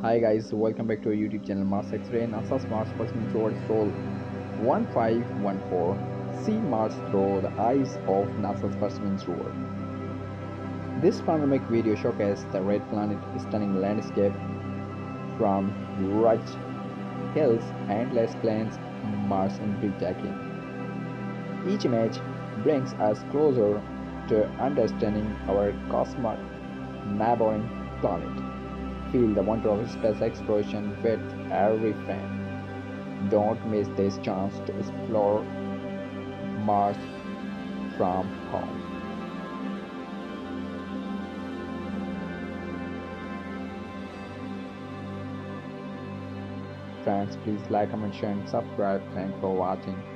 Hi guys, welcome back to our YouTube channel Mars Xray. NASA's Mars Specimen Rover Sol 1514. See Mars through the eyes of NASA's Specimen Rover. This panoramic video showcases the red planet's stunning landscape from rugged hills, endless plains, Mars and breathtaking. Each image brings us closer to understanding our cosmic neighboring planet. Feel the wonder of space exploration with every frame. Don't miss this chance to explore Mars from home. Friends, please like, comment, share, and subscribe. Thanks for watching.